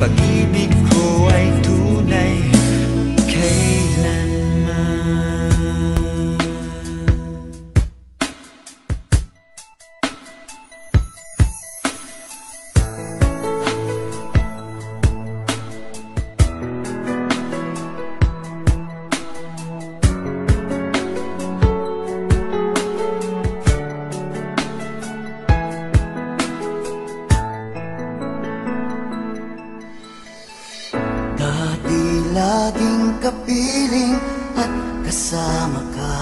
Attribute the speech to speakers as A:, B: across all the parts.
A: Pag-ibig ko ay tunay kailanman.
B: Laging kapiling at kasama ka.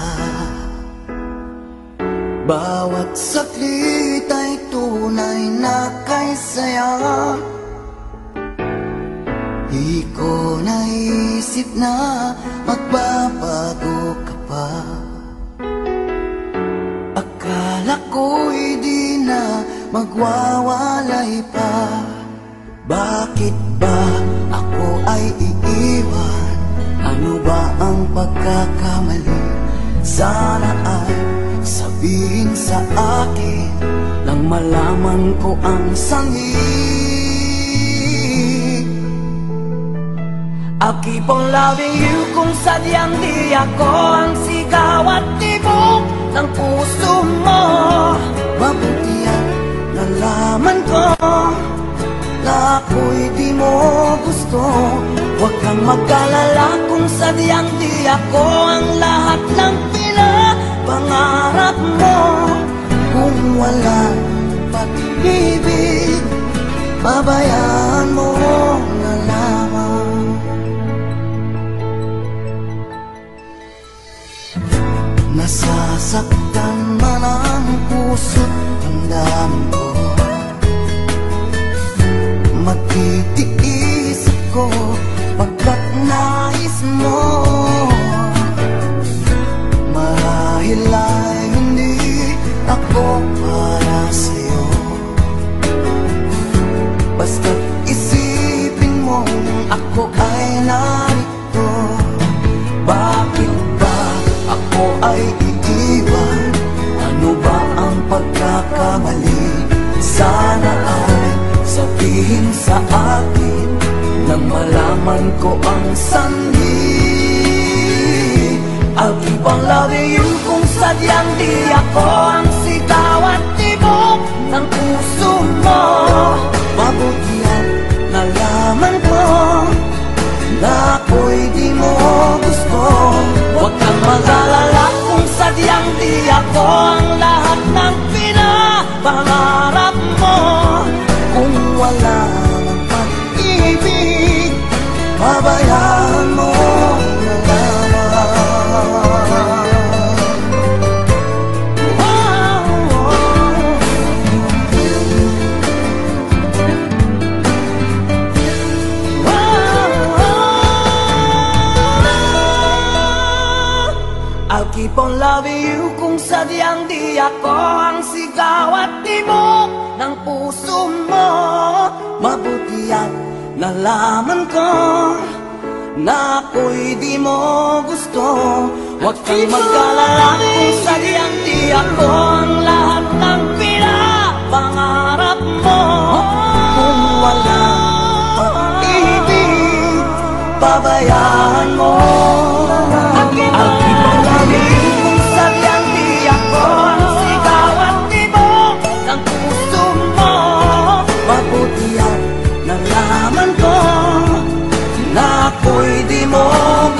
B: Bawat saglit ay tunay na kay saya. Di ko naisip na magbabago ka pa. Akala ko'y di na magwawalay pa. Bakit ba ako ay iiwan? Ano ba ang pagkakamali? Sana ay sabihin sa akin nang malaman ko ang sanhi. I'll keep on loving you kung sadyang di ako ang sigaw at tibok ng puso mo. Mabuti ang nalaman ko na ako'y di mo gusto. Huwag kang mag-alala kung sadyang di ako ang lahat ng pinapangarap mo. Kung walang pag-ibig, pabayaan mo na lamang. Nasasaktan man ang puso't damdamin ko. Magtitiis ako pagkat nais mo. Marahil ay hindi ako para sa'yo. Basta't isipin mo ako ay narito. Bakit ba ako ay iiwan? Ano ba ang pagkakamali? Sana ay sabihin sa akin nang malaman ko ang sanhi. I'll keep on loving you kung sadyang di ako ang sigaw at tibok ng puso mo. Mabuti ang nalaman ko na ako'y di mo gusto. Huwag kang mag-alala kung sadyang di ako ang lahat ng pinapangarap mo. Kung wala ng pag-ibig, pabayaan mo na lamang. I'll keep on loving you kung sadyang di ako ang sigaw at tibok ng puso mo. Mabuti at nalaman ko na ako'y di mo gusto. Huwag kang mag-alala kung sadyang di ako ang lahat ng pinapangarap mo. Kung wala pag-ibig, pabayaan mo. I'll keep on loving you kung sadyang di ako ang sigaw at tibok ng puso mo. Mabuti at nalaman ko na ako'y di mo